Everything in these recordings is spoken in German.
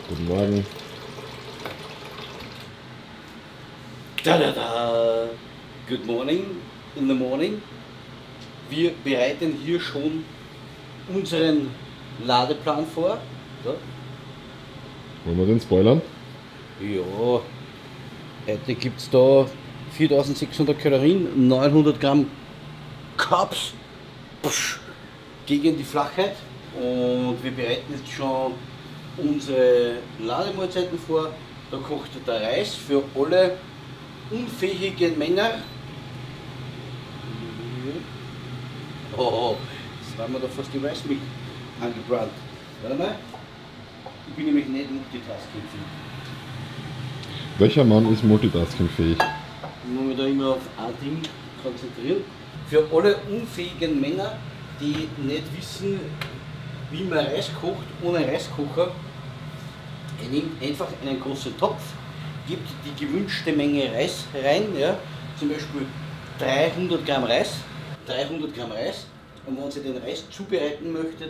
Guten Morgen. Da da da! Good morning, in the morning. Wir bereiten hier schon unseren Ladeplan vor. Da. Wollen wir den spoilern? Ja, heute gibt es da 4600 Kalorien, 900 Gramm Carbs gegen die Flachheit. Und wir bereiten jetzt schon unsere Lademahlzeiten vor. Da kocht der Reis für alle unfähigen Männer. Oh, jetzt haben wir da fast die Weißmilch angebrannt. Warte mal. Ich bin nämlich nicht multitaskingfähig. Welcher Mann ist multitaskingfähig? Ich muss mich da immer auf ein Ding konzentrieren. Für alle unfähigen Männer, die nicht wissen, wie man Reis kocht ohne Reiskocher, ihr nehmt einfach einen großen Topf, gebt die gewünschte Menge Reis rein, ja, zum Beispiel 300 Gramm Reis, und wenn ihr den Reis zubereiten möchtet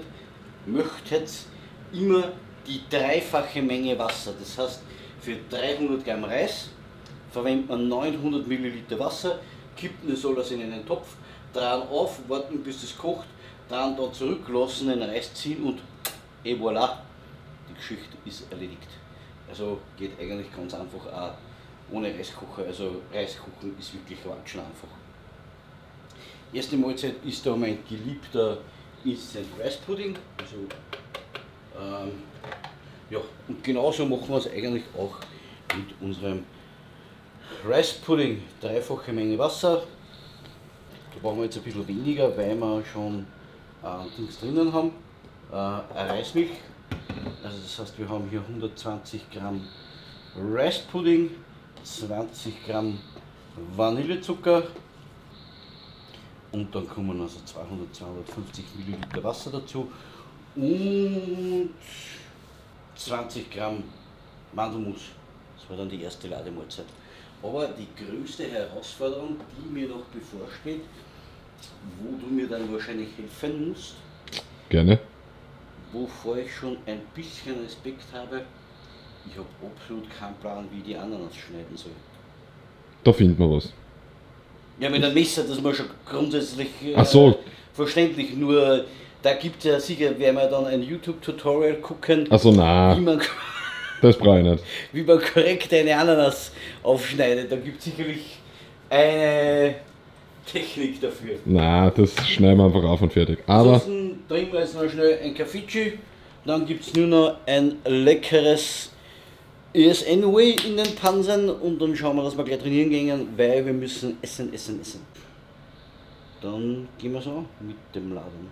immer die dreifache Menge Wasser. Das heißt, für 300 Gramm Reis verwendet man 900 Milliliter Wasser, kippt das alles in einen Topf, dran auf, warten bis es kocht, dann zurücklassen, den Reis ziehen und et voilà, die Geschichte ist erledigt. Also geht eigentlich ganz einfach auch ohne Reiskocher. Also Reiskochen ist wirklich ganz schön einfach. Erste Mahlzeit ist da mein geliebter Instant Rice Pudding. Also, ja, und genauso machen wir es eigentlich auch mit unserem Rice Pudding. Dreifache Menge Wasser. Da brauchen wir jetzt ein bisschen weniger, weil wir schon Dings drinnen haben. Eine Reismilch. Also das heißt, wir haben hier 120 Gramm Rice Pudding, 20 Gramm Vanillezucker und dann kommen also 250 Milliliter Wasser dazu und 20 Gramm Mandelmus. Das war dann die erste Lademahlzeit. Aber die größte Herausforderung, die mir noch bevorsteht, wo du mir dann wahrscheinlich helfen musst, Gerne. wovor ich schon ein bisschen Respekt habe, ich habe absolut keinen Plan, wie die Ananas schneiden soll. Da finden wir was. Ja, mit einem Messer, das man schon grundsätzlich Ach so. verständlich, nur da gibt es ja sicher, werden wir dann ein YouTube-Tutorial gucken, Also na, wie man, das brauche ich nicht. wie man korrekt eine Ananas aufschneidet. Da gibt es sicherlich eine Technik dafür. Na, das schneiden wir einfach auf und fertig. Aber Ansonsten trinken wir jetzt noch schnell ein Kaffeechi, dann gibt es nur noch ein leckeres ESN-Way in den Pansen und dann schauen wir, dass wir gleich trainieren gehen, weil wir müssen essen. Dann gehen wir so mit dem Laden.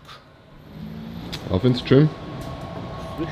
auf ins Gym. Frisch.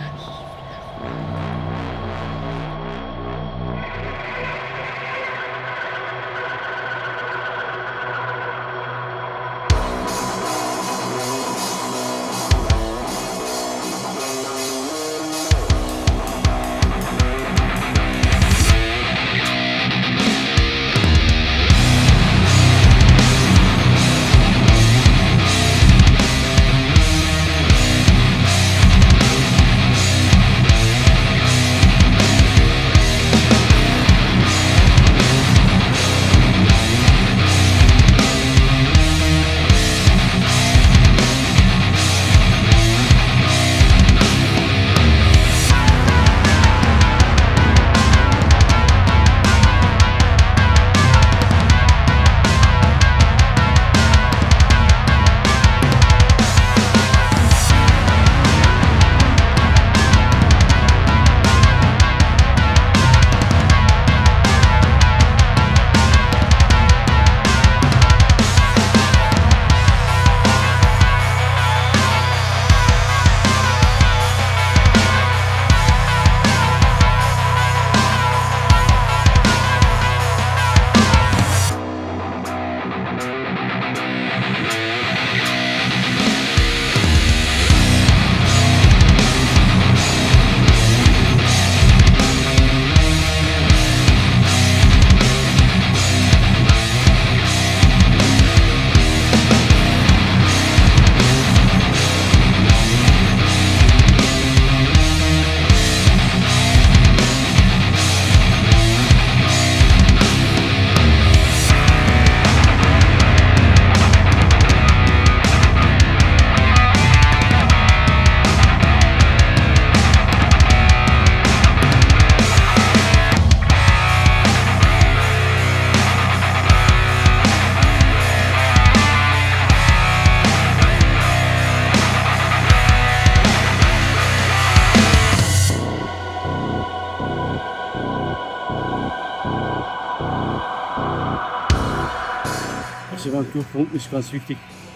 Also beim Durchpumpen ist ganz wichtig,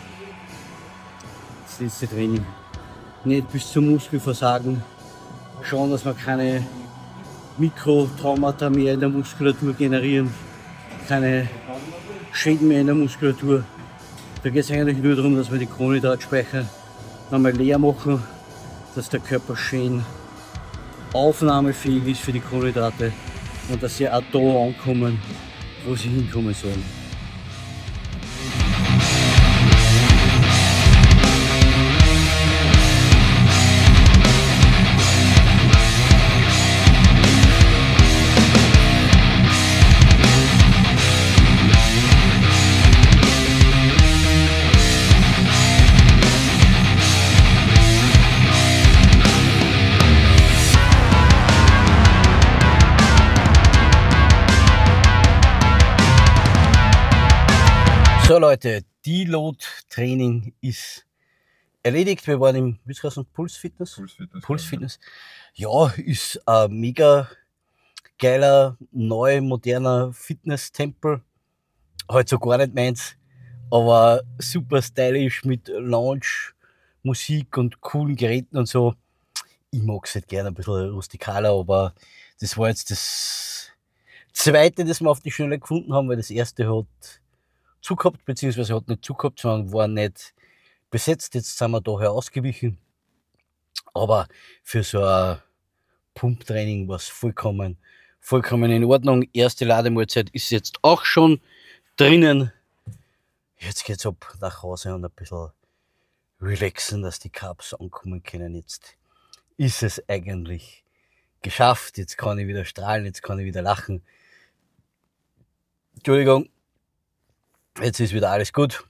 das letzte Training. Nicht bis zum Muskelversagen. Schauen, dass wir keine Mikrotraumata mehr in der Muskulatur generieren, keine Schäden mehr in der Muskulatur. Da geht es eigentlich nur darum, dass wir die Kohlenhydratspeicher nochmal leer machen, dass der Körper schön aufnahmefähig ist für die Kohlenhydrate und dass sie auch da ankommen, wo sie hinkommen sollen. So Leute, Deload-Training ist erledigt. Wir waren im, wie heißt das, Pulsfitness? Pulsfitness. Ja, ist ein mega geiler, neu, moderner Fitness-Tempel. Halt so gar nicht meins, aber super stylisch mit Lounge, Musik und coolen Geräten und so. Ich mag es halt gerne ein bisschen rustikaler, aber das war jetzt das zweite, das wir auf die Schnelle gefunden haben, weil das erste hat zugehabt, beziehungsweise hat nicht zugehabt, sondern war nicht besetzt. Jetzt sind wir daher ausgewichen. Aber für so ein Pumptraining war es vollkommen in Ordnung. Erste Lademahlzeit ist jetzt auch schon drinnen. Jetzt geht's ab nach Hause und ein bisschen relaxen, dass die Carbs ankommen können. Jetzt ist es eigentlich geschafft. Jetzt kann ich wieder strahlen, jetzt kann ich wieder lachen. Entschuldigung. Jetzt ist wieder alles gut.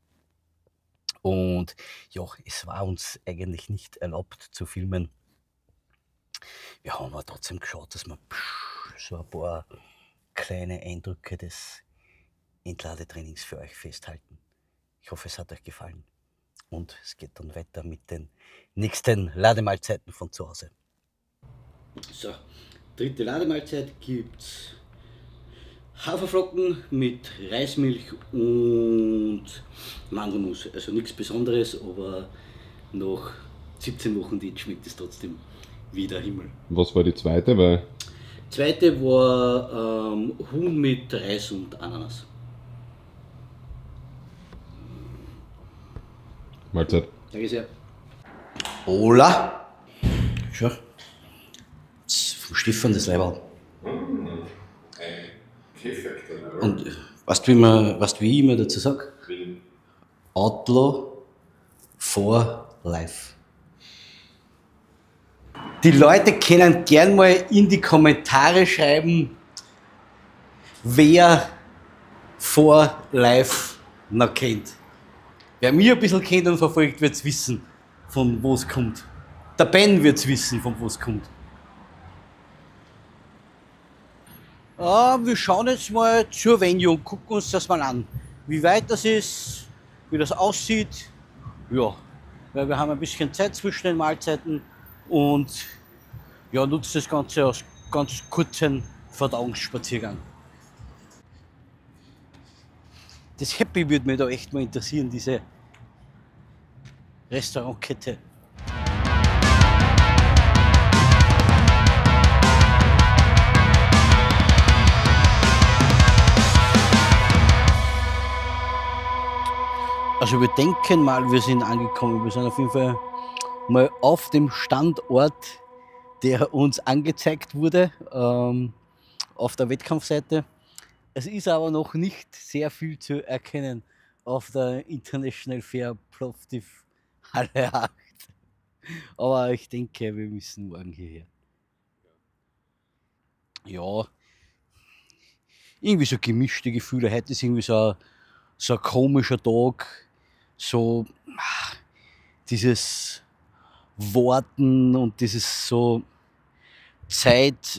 Und ja, es war uns eigentlich nicht erlaubt zu filmen. Wir haben aber trotzdem geschaut, dass wir so ein paar kleine Eindrücke des Entladetrainings für euch festhalten. Ich hoffe, es hat euch gefallen. Und es geht dann weiter mit den nächsten Lademahlzeiten von zu Hause. So, dritte Lademahlzeit gibt's Haferflocken mit Reismilch und Mandelmus. Also nichts Besonderes, aber nach 17 Wochen Diät schmeckt es trotzdem wie der Himmel. Was war die zweite? Weil Zweite war Huhn mit Reis und Ananas. Mahlzeit. Danke sehr. Hola! Schau. Das ist vom Stefan das Leiberl. Und weißt du, wie ich immer dazu sage? Outlaw for Life. Die Leute können gern mal in die Kommentare schreiben, wer For Life noch kennt. Wer mich ein bisschen kennt und verfolgt, wird es wissen, von wo es kommt. Der Ben wird es wissen, von wo es kommt. Wir schauen jetzt mal zur Venue und gucken uns das mal an. Wie weit das ist, wie das aussieht. Ja, weil wir haben ein bisschen Zeit zwischen den Mahlzeiten und ja, nutzt das Ganze als ganz kurzen Verdauungsspaziergang. Das Happy würde mich da echt mal interessieren, diese Restaurantkette. Also wir denken mal, wir sind angekommen. Wir sind auf jeden Fall mal auf dem Standort, der uns angezeigt wurde, auf der Wettkampfseite. Es ist aber noch nicht sehr viel zu erkennen auf der International Fair Plovdiv Halle 8. Aber ich denke, wir müssen morgen hierher. Ja, irgendwie so gemischte Gefühle. Heute ist irgendwie so ein komischer Tag. So dieses Warten und dieses so Zeit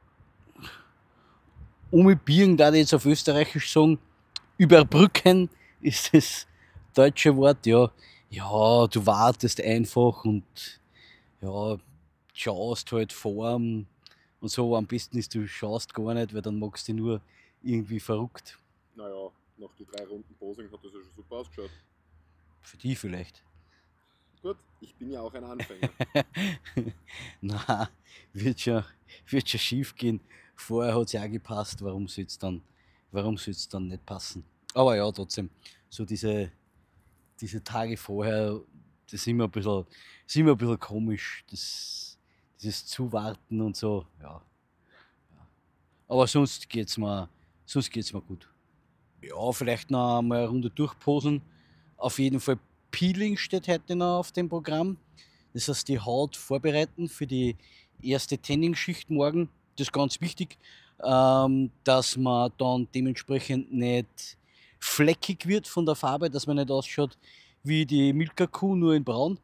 umbiegen, da ich jetzt auf Österreichisch sagen, überbrücken ist das deutsche Wort. Ja, du wartest einfach und ja, schaust halt Form und so. Am besten ist, du schaust gar nicht, weil dann magst du nur irgendwie verrückt. Naja, nach die 3 Runden Posing hat das ja schon super ausgeschaut. Für die vielleicht. Gut, ich bin ja auch ein Anfänger. Na, wird schon schief gehen. Vorher hat es ja auch gepasst, warum soll es dann nicht passen? Aber ja, trotzdem, so diese Tage vorher, das ist immer ein bisschen komisch, dieses Zuwarten und so, ja. Aber sonst geht's mir gut. Ja, vielleicht noch mal eine Runde durchposen. Auf jeden Fall Peeling steht heute noch auf dem Programm. Das heißt, die Haut vorbereiten für die erste Tanning-Schicht morgen. Das ist ganz wichtig, dass man dann dementsprechend nicht fleckig wird von der Farbe, dass man nicht ausschaut wie die Milka-Kuh, nur in braun.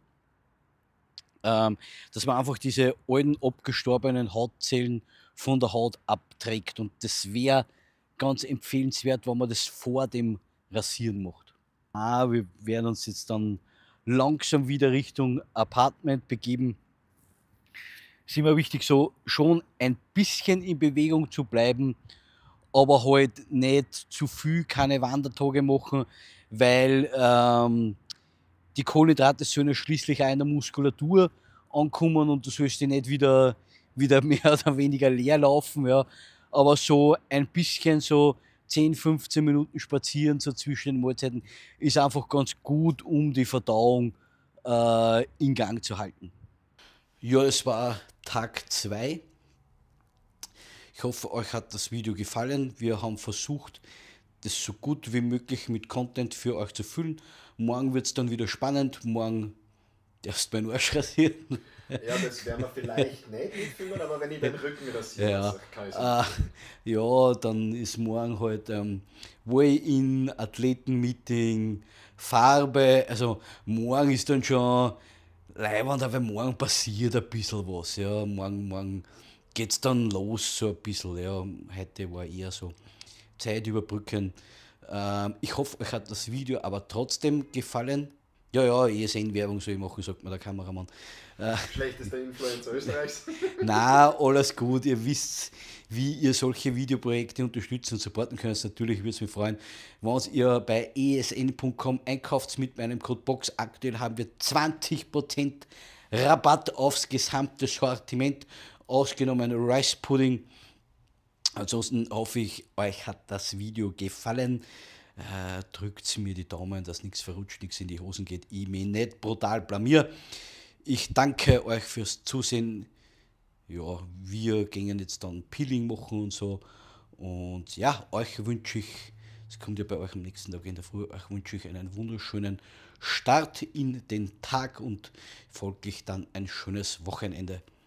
Dass man einfach diese alten, abgestorbenen Hautzellen von der Haut abträgt. Und das wäre ganz empfehlenswert, wenn man das vor dem Rasieren macht. Wir werden uns jetzt dann langsam wieder Richtung Apartment begeben. Es ist immer wichtig, so schon ein bisschen in Bewegung zu bleiben, aber halt nicht zu viel, keine Wandertage machen, weil die Kohlenhydrate sollen ja schließlich auch in der Muskulatur ankommen und du sollst die nicht wieder mehr oder weniger leer laufen. Ja. Aber so ein bisschen so 10, 15 Minuten spazieren so zwischen den Mahlzeiten ist einfach ganz gut, um die Verdauung in Gang zu halten. Ja, es war Tag 2. Ich hoffe, euch hat das Video gefallen. Wir haben versucht, das so gut wie möglich mit Content für euch zu füllen. Morgen wird es dann wieder spannend. Morgen darfst du meinen Arsch rasieren. Ja, das werden wir vielleicht nicht mitfilmen, aber wenn ich den Rücken rasiere, Ja, kann ich sagen. ja, dann ist morgen halt Weigh-in, Athletenmeeting, Farbe. Also morgen ist dann schon leibend, aber morgen passiert ein bisschen was. Ja. Morgen geht es dann los so ein bisschen. Ja. Heute war eher so Zeit überbrücken. Ich hoffe, euch hat das Video aber trotzdem gefallen. Ja, ESN-Werbung soll ich machen, sagt mir der Kameramann. Schlechtester Influencer Österreichs. Na, alles gut. Ihr wisst, wie ihr solche Videoprojekte unterstützen und supporten könnt. Natürlich würde es mich freuen, wenn ihr bei esn.com einkauft mit meinem Code BOX. Aktuell haben wir 20% Rabatt aufs gesamte Sortiment, ausgenommen Rice Pudding. Ansonsten hoffe ich, euch hat das Video gefallen. Drückt mir die Daumen, dass nichts verrutscht, nichts in die Hosen geht, ich mich nicht brutal blamier. Ich danke euch fürs Zusehen. Ja, wir gehen jetzt dann Peeling machen und so. Und ja, euch wünsche ich, es kommt ja bei euch am nächsten Tag in der Früh, euch wünsche ich einen wunderschönen Start in den Tag und folglich dann ein schönes Wochenende.